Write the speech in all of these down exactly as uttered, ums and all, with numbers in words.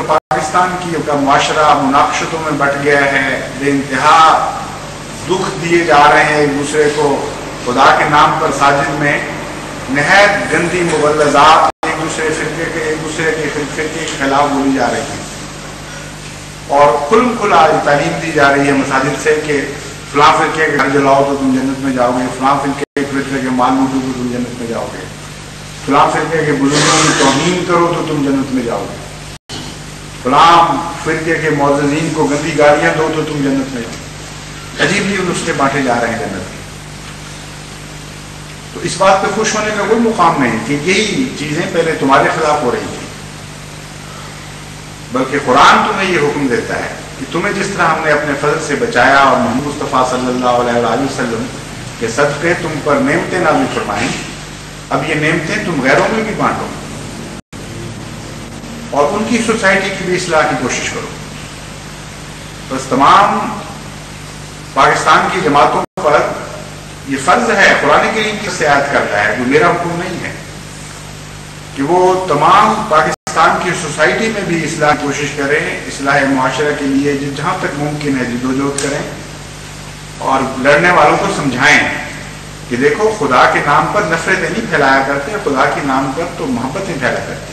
پاکستان کی کا معاشرہ مناقشتوں میں بٹ گیا ہے، بے انتہا دکھ دیے جا رہے ہیں ایک دوسرے کو، خدا کے نام پر ساجد میں نہایت گندی مغلظات ایک دوسرے فرقے کے ایک دوسرے کے فرقے کے خلاف بولی جا رہی ہیں، اور کھلم کھلا تعلیم دی جا رہی ہے مساجد سے کہ فلاں فرقے کے گھر جلاؤ تو تم جنت میں جاؤ گے، فلاں فرقے کے فرقے کے مال لوٹو تو تم جنت میں جاؤ گے، فلاں فرقے کے بزرگوں کی توہین کرو تو تم جنت میں جاؤ گے، فلاں فرقے کے معززین کو گندی گالیاں دو تو تم جنت میں جاؤ گے۔ عجیب ہی نسخے بانٹے جا رہے ہیں جنت کے۔ تو اس بات پہ خوش ہونے کا کوئی مقام نہیں کہ یہی چیزیں پہلے تمہارے خلاف ہو رہی تھیں، بلکہ قرآن تمہیں یہ حکم دیتا ہے کہ تمہیں جس طرح ہم نے اپنے فضل سے بچایا اور محمد مصطفیٰ صلی اللہ علیہ وآلہ وسلم کے صدقے تم پر نعمتیں نازل فرمائیں، اب یہ نعمتیں تم غیروں میں بھی بانٹو اور ان کی سوسائٹی کی بھی اصلاح کی کوشش کرو۔ بس تمام پاکستان کی جماعتوں پر یہ فرض ہے، قرآن کریم کی سیاحت کر رہا ہے، وہ میرا حکم نہیں ہے، کہ وہ تمام پاکستان کی سوسائٹی میں بھی اصلاح کی کوشش کریں، اصلاح معاشرہ کے لیے جہاں تک ممکن ہے جدوجہد کریں، اور لڑنے والوں کو سمجھائیں کہ دیکھو خدا کے نام پر نفرتیں نہیں پھیلایا کرتے، خدا کے نام پر تو محبتیں پھیلا کرتی ہیں۔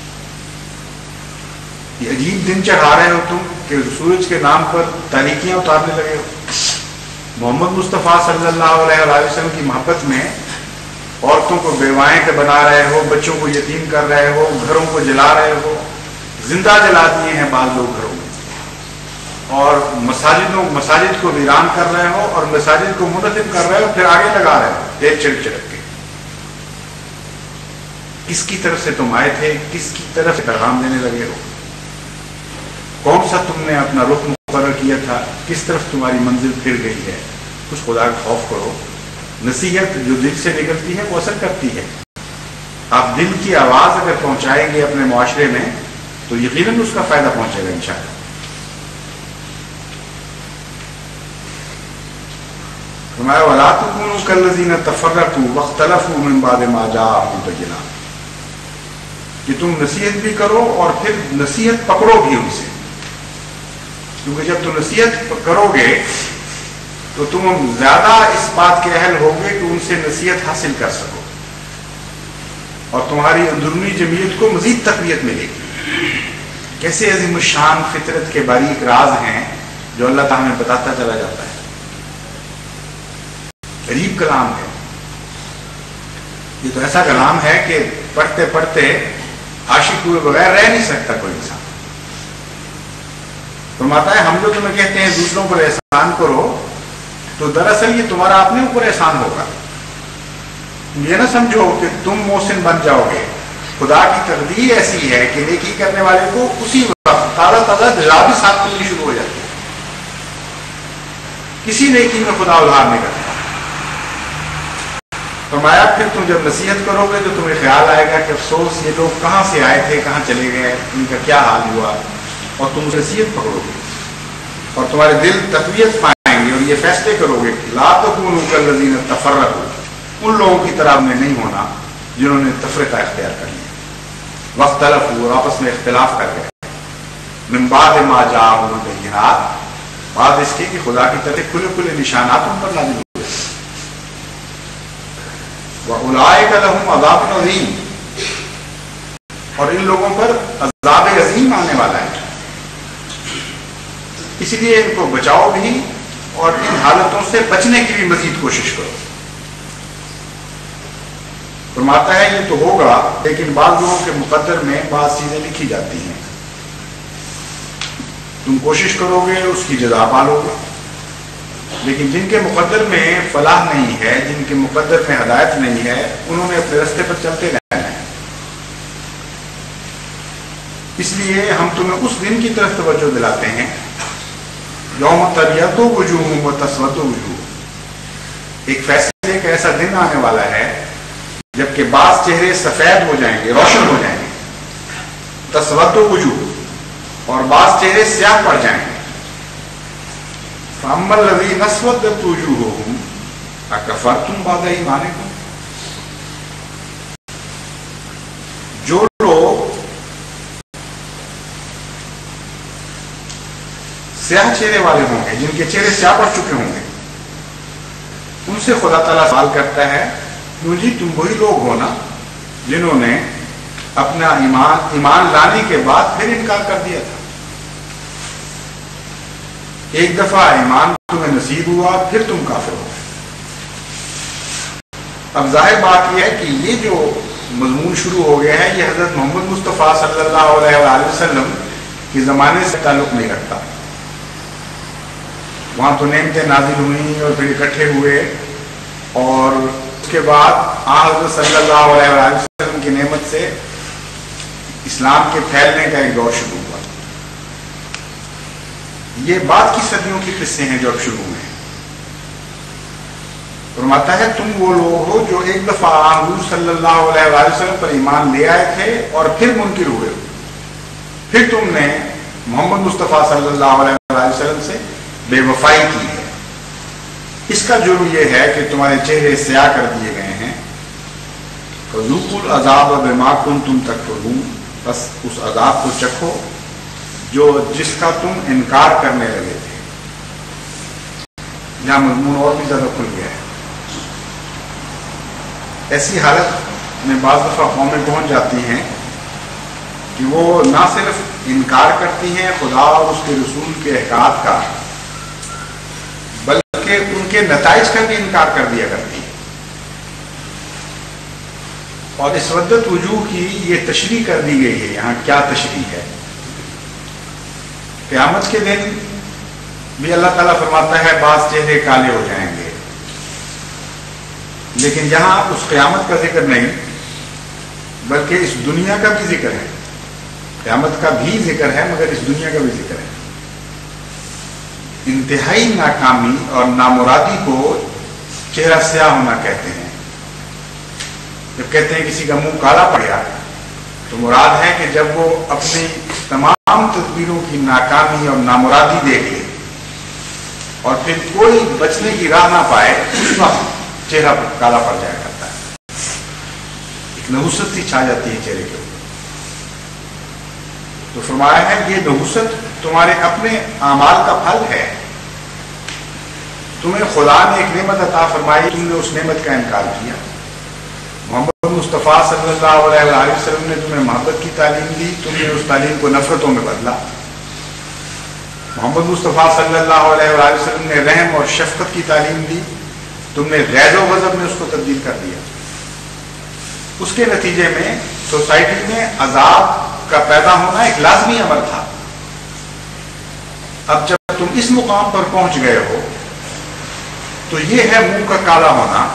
یہ عجیب دن چڑھا رہے ہو تم کہ سورج کے نام پر تاریکیاں اتارنے لگے ہو، محمد مصطفیٰ صلی اللہ علیہ وسلم کی محبت میں عورتوں کو بیوائیں کے بنا رہے ہو، بچوں کو یتیم کر رہے ہو، گھروں کو جلا رہے ہو، زندہ جلا دیے ہیں بعض لوگ گھروں میں، اور مساجدوں مساجد کو ویران کر رہے ہو اور مساجد کو منہدم کر رہے ہو، پھر آگے لگا رہے ہو ایک چڑک چڑک کے۔ کس کی طرف سے تم آئے تھے، کس کی طرف پیغام دینے لگے ہو، کون سا تم نے اپنا رخ مقرر کیا تھا، کس طرف تمہاری منزل پھر گئی ہے؟ اس خدا کا خوف کرو۔ نصیحت جو دل سے نکلتی ہے وہ اثر کرتی ہے، آپ دل کی آواز اگر پہنچائیں گے اپنے معاشرے میں تو یقیناً اس کا فائدہ پہنچے گا انشاءاللہ۔ فرمایا وَلَا تَكُونُوا كَالَّذِينَ تَفَرَّقُوا وَاخْتَلَفُوا مِن بَعْدِ مَا جَاءَهُمُ الْبَيِّنَاتُ، کہ تم نصیحت بھی کرو اور پھر نصیحت پکڑو بھی ان سے، کیونکہ جب تم نصیحت کرو گے تو تم زیادہ اس بات کے اہل ہوگے کہ ان سے نصیحت حاصل کر سکو، اور تمہاری اندرونی جمعیت کو مزید تقویت ملے گی۔ کیسے عظیم الشان فطرت کے باریک راز ہیں جو اللہ تعالیٰ ہمیں بتاتا چلا جاتا ہے، عجیب کلام ہے یہ تو، ایسا کلام ہے کہ پڑھتے پڑھتے عاشق ہوئے بغیر رہ نہیں سکتا کوئی انسان۔ فرماتا ہے ہم جو تمہیں کہتے ہیں دوسروں پر احسان کرو، تو دراصل یہ تمہارا اپنے اوپر احسان ہوگا، یہ نہ سمجھو کہ تم محسن بن جاؤ گے، خدا کی تقدیر ایسی ہے کہ نیکی کرنے والے کو اسی وقت تازہ تازہ دلا بھی ساتھ ملنی شروع ہو جاتی ہے، کسی نیکی میں خدا ادھار نہیں کرتا۔ فرمایا پھر تم جب نصیحت کرو گے تو تمہیں خیال آئے گا کہ افسوس یہ لوگ کہاں سے آئے تھے، کہاں چلے گئے، ان کا کیا حال ہوا، اور تم نصیحت پکڑو گے اور تمہارے دل تقویت پائیں گے، اور یہ فیصلے کرو گے کہ لا تکونوا کالذین تفرقوا، ان لوگوں کی طرح میں نہیں ہونا جنہوں نے تفرقہ اختیار کر لیا، واختلفوا، اور آپس میں اختلاف کر گئے، من بعد ما جاءہم البینات، بعد اس کے کہ خدا کی طرف کھلے کھلے نشانات ان پر نازل ہوئے، وَأُولَٰئِكَ لَهُمْ عَذَابٌ عَظِيمٌ، اور ان لوگوں پر عذاب عظیم آنے والا ہے، اس لیے ان کو بچاؤ بھی اور ان حالتوں سے بچنے کی بھی مزید کوشش کرو۔ فرماتا ہے یہ تو ہوگا، لیکن بعض لوگوں کے مقدر میں بعض چیزیں لکھی جاتی ہیں، تم کوشش کرو گے اس کی جزا پالو گے، لیکن جن کے مقدر میں فلاح نہیں ہے، جن کے مقدر میں ہدایت نہیں ہے، انہوں نے اپنے راستے پر چلتے رہنا ہے۔ اس لیے ہم تمہیں اس دن کی طرف توجہ دلاتے ہیں، یوم تبیض وجوہ وتسود وجوہ، ایک فیصلے کا ایسا دن آنے والا ہے جبکہ بعض چہرے سفید ہو جائیں گے، روشن ہو جائیں گے، تسود وجوہ، اور بعض چہرے سیاہ پڑ جائیں گے۔ فَأَمَّا الَّذِينَ اسْوَدَّتْ وُجُوهُهُمْ أَكَفَرْتُمْ بَعْدَ إِيمَانِكُمْ، جو لوگ سیاہ چہرے والے ہوں گے، جن کے چہرے سیاہ پڑ چکے ہوں گے، ان سے خدا تعالیٰ سوال کرتا ہے کیوں جی تم وہی لوگ ہو نا جنہوں نے اپنا ایمان ایمان لانے کے بعد پھر انکار کر دیا تھا۔ ایک دفعہ ایمان تمہیں نصیب ہوا، پھر تم کافر ہو۔ اب ظاہر بات یہ ہے کہ یہ جو مضمون شروع ہو گیا ہے یہ حضرت محمد مصطفیٰ صلی اللہ علیہ وآلہ وسلم کے زمانے سے تعلق نہیں رکھتا۔ وہاں تو نعمتیں نازل ہوئیں اور پھر اکٹھے ہوئے، اور اس کے بعد حضرت صلی اللہ علیہ وآلہ وسلم کی نعمت سے اسلام کے پھیلنے کا ایک دور شروع ہوا۔ یہ بعد کی صدیوں کی قصے ہیں جو اب شروع ہوئے ہیں۔ فرماتا ہے تم وہ لوگ ہو جو ایک دفعہ حضور صلی اللہ علیہ وآلہ وسلم پر ایمان لے آئے تھے اور پھر منکر ہوئے ہو، پھر تم نے محمد مصطفیٰ صلی اللہ علیہ وآلہ وسلم سے بے وفائی کی ہے۔ اس کا جرم یہ ہے کہ تمہارے چہرے سیاہ کر دیے گئے ہیں۔ فذوقوا العذاب بما کنتم تکفرون، بس اس عذاب کو چکھو جو جس کا تم انکار کرنے لگے تھے۔ یہاں مضمون اور بھی زیادہ کھل گیا ہے۔ ایسی حالت میں بعض دفعہ قومیں پہنچ جاتی ہیں کہ وہ نہ صرف انکار کرتی ہیں خدا اور اس کے رسول کے احکامات کا، بلکہ ان کے نتائج کا بھی انکار کر دیا کرتی ہیں۔ اور اس ودت وجوہ کی یہ تشریح کر دی گئی ہے۔ یہاں کیا تشریح ہے؟ قیامت کے دن بھی اللہ تعالیٰ فرماتا ہے بعض چہرے کالے ہو جائیں گے، لیکن یہاں اس قیامت کا ذکر نہیں بلکہ اس دنیا کا بھی ذکر ہے۔ قیامت کا بھی ذکر ہے مگر اس دنیا کا بھی ذکر ہے۔ انتہائی ناکامی اور نامرادی کو چہرہ سیاہ ہونا کہتے ہیں۔ جب کہتے ہیں کسی کا منہ کالا پڑ گیا تو مراد ہے کہ جب وہ اپنی تمام تدبیروں کی ناکامی اور نامرادی دیکھ لے اور پھر کوئی بچنے کی راہ نہ پائے، اس وقت چہرہ کالا پڑ جایا کرتا ہے، ایک نحوست سی چھا جاتی ہے چہرے کے اوپر۔ تو فرمایا ہے یہ نحوست تمہارے اپنے اعمال کا پھل ہے۔ تمہیں خدا نے ایک نعمت عطا فرمائی، تم نے اس نعمت کا انکار کیا۔ محمد مصطفیٰ صلی اللہ علیہ وآلہ وسلم نے تمہیں محبت کی تعلیم دی، تم نے اس تعلیم کو نفرتوں میں بدلا۔ محمد مصطفیٰ صلی اللہ علیہ وآلہ وسلم نے رحم اور شفقت کی تعلیم دی، تم نے غیظ و غضب میں اس کو تبدیل کر دیا۔ اس کے نتیجے میں سوسائٹی میں عذاب کا پیدا ہونا ایک لازمی امر تھا۔ اب جب تم اس مقام پر پہنچ گئے ہو تو یہ ہے منہ کا کالا ہونا،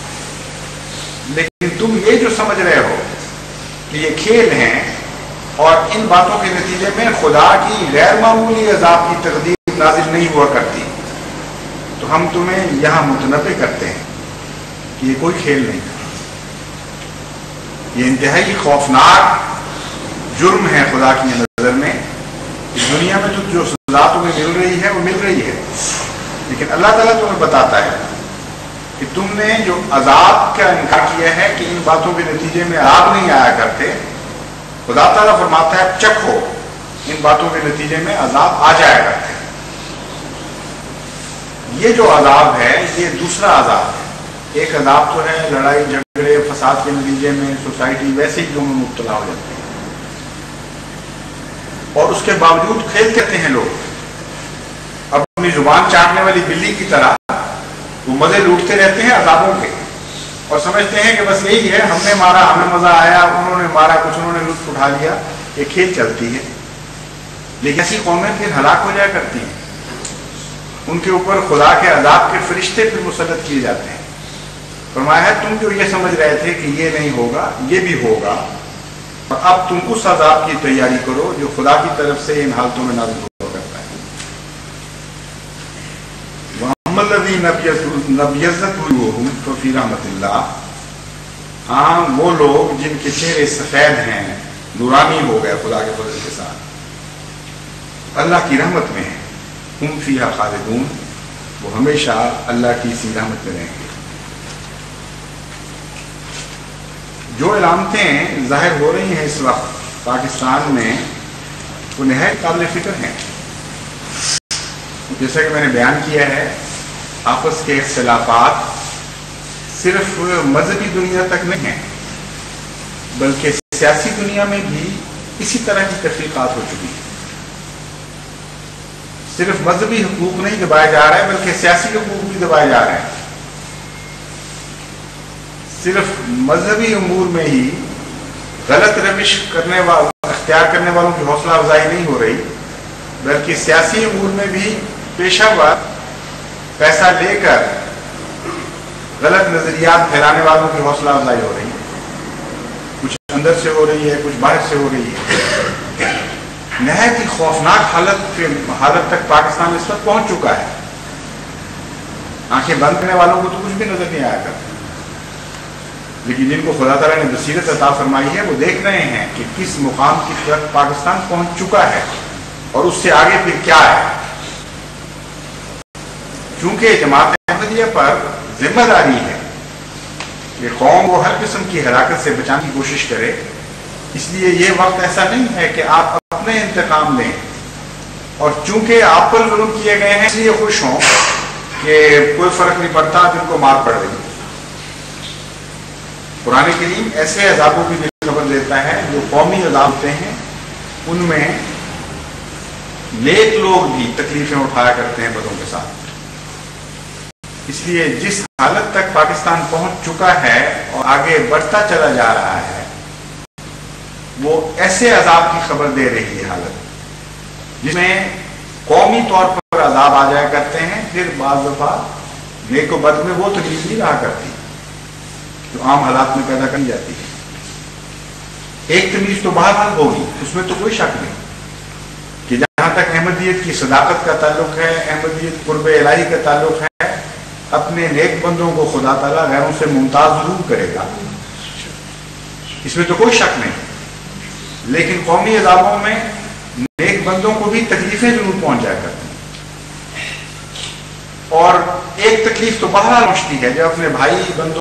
لیکن تم یہ جو سمجھ رہے ہو کہ یہ کھیل ہیں اور ان باتوں کے نتیجے میں خدا کی غیر معمولی عذاب کی تقدیر نازل نہیں ہوا کرتی، تو ہم تمہیں یہاں متنبع کرتے ہیں کہ یہ کوئی کھیل نہیں تھا۔ یہ انتہائی خوفناک جرم ہے خدا کی نظر میں۔ اس دنیا میں تو جو سزا تمہیں مل رہی ہے وہ مل رہی ہے، لیکن اللہ تعالیٰ تمہیں بتاتا ہے کہ تم نے جو عذاب کا انکار کیا ہے کہ ان باتوں کے نتیجے میں عذاب نہیں آیا کرتے، خدا تعالیٰ فرماتا ہے چکھو ان باتوں کے نتیجے میں عذاب آ جایا کرتے ہیں۔ یہ جو عذاب ہے یہ دوسرا عذاب ہے۔ ایک عذاب تو ہے لڑائی جھگڑے فساد کے نتیجے میں سوسائٹی ویسے ہی میں مبتلا ہو جاتی ہے، اور اس کے باوجود کھیل کہتے ہیں لوگ اپنی زبان چاٹنے والی بلی کی طرح وہ مزے لوٹتے رہتے ہیں عذابوں کے، اور سمجھتے ہیں کہ بس یہی ہے، ہم نے مارا ہمیں مزہ آیا، انہوں نے مارا کچھ انہوں نے لطف اٹھا لیا، یہ کھیل چلتی ہے۔ لیکن ایسی قومیں پھر ہلاک ہو جایا کرتی ہیں، ان کے اوپر خدا کے عذاب کے فرشتے پھر مسلط کیے جاتے ہیں۔ فرمایا ہے تم جو یہ سمجھ رہے تھے کہ یہ نہیں ہوگا یہ بھی ہوگا، اور اب تم اس عذاب کی تیاری کرو جو خدا کی طرف سے ان حالتوں میں نازل ہوا کرتا ہے۔ وَأَمَّا الَّذِينَ ابْيَضَّتْ وُجُوهُهُمْ فَفِي رَحْمَةِ اللَّهِ، ہاں وہ لوگ جن کے چہرے سفید ہیں، نورانی ہو گئے خدا کے فضل کے ساتھ، اللہ کی رحمت میں ہیں۔ ہم فیہا خالدون، وہ ہمیشہ اللہ کی اسی رحمت میں رہیں گے۔ جو علامتیں ظاہر ہو رہی ہیں اس وقت پاکستان میں وہ نہایت قابل فکر ہیں۔ جیسا کہ میں نے بیان کیا ہے، آپس کے اختلافات صرف مذہبی دنیا تک نہیں ہیں، بلکہ سیاسی دنیا میں بھی اسی طرح کی تفریقات ہو چکی ہیں۔ صرف مذہبی حقوق نہیں دبائے جا رہے ہیں، بلکہ سیاسی حقوق بھی دبائے جا رہے ہیں۔ صرف مذہبی امور میں ہی غلط روش کرنے والوں اختیار کرنے والوں کی حوصلہ افزائی نہیں ہو رہی، بلکہ سیاسی امور میں بھی پیشہ ور پیسہ لے کر غلط نظریات پھیلانے والوں کی حوصلہ افزائی ہو رہی ہے۔ کچھ اندر سے ہو رہی ہے، کچھ باہر سے ہو رہی ہے۔ نہایت ہی خوفناک حالت کے حالت تک پاکستان اس وقت پہنچ چکا ہے۔ آنکھیں بند کرنے والوں کو تو کچھ بھی نظر نہیں آیا کرتا، لیکن جن کو خدا تعالیٰ نے بصیرت عطا فرمائی ہے وہ دیکھ رہے ہیں کہ کس مقام کی طرف پاکستان پہنچ چکا ہے اور اس سے آگے پھر کیا ہے۔ چونکہ جماعت احمدیہ پر ذمہ داری ہے کہ قوم کو ہر قسم کی ہلاکت سے بچانے کی کوشش کرے، اس لیے یہ وقت ایسا نہیں ہے کہ آپ اپنے انتقام لیں، اور چونکہ آپ پر ظلم کیے گئے ہیں اس لیے خوش ہوں کہ کوئی فرق نہیں پڑتا جن کو مار پڑ رہی ہے۔ قرآن کریم ایسے عذابوں کی بھی خبر دیتا ہے جو قومی عذاب ہوتے ہیں، ان میں نیک لوگ بھی تکلیفیں اٹھایا کرتے ہیں بدوں کے ساتھ۔ اس لیے جس حالت تک پاکستان پہنچ چکا ہے اور آگے بڑھتا چلا جا رہا ہے، وہ ایسے عذاب کی خبر دے رہی ہے حالت جس میں قومی طور پر عذاب آ جایا کرتے ہیں، پھر بعض دفعہ نیک و بد میں وہ تکلیف نہیں رہا کرتی جو عام حالات میں پیدا کری جاتی ہے۔ ایک تمیز تو بہرحال ہوگی، اس میں تو کوئی شک نہیں کہ جہاں تک احمدیت کی صداقت کا تعلق ہے، احمدیت قرب الہی کا تعلق ہے، اپنے نیک بندوں کو خدا تعالیٰ غیروں سے ممتاز ضرور کرے گا، اس میں تو کوئی شک نہیں۔ لیکن قومی عذابوں میں نیک بندوں کو بھی تکلیفیں ضرور پہنچ جایا کرتی ہیں، اور ایک تکلیف تو بہرحال پہنچتی ہے جب اپنے بھائی بندوں